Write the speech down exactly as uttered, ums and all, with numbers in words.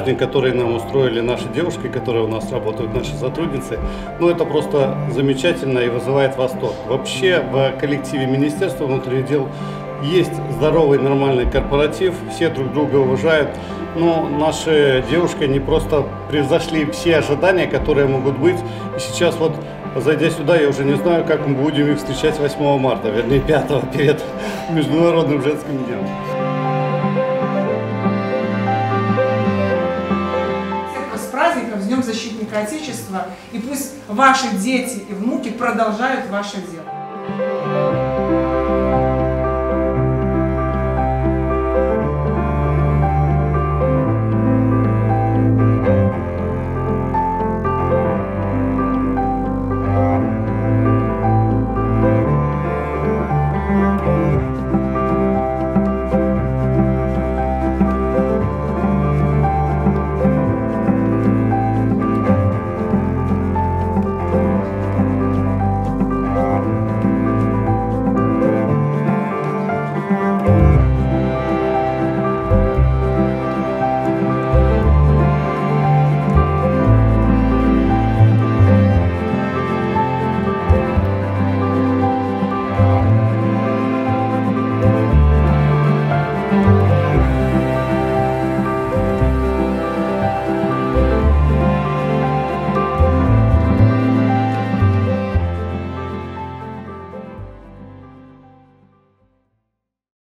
праздник, который нам устроили наши девушки, которые у нас работают, наши сотрудницы, ну это просто замечательно и вызывает восторг. Вообще в коллективе Министерства внутренних дел есть здоровый, нормальный корпоратив, все друг друга уважают. Но наши девушки не просто превзошли все ожидания, которые могут быть. И сейчас вот, зайдя сюда, я уже не знаю, как мы будем их встречать восьмого марта, вернее пятого, перед Международным женским днем. С праздником, с Днем Защитника Отечества, и пусть ваши дети и внуки продолжают ваше дело.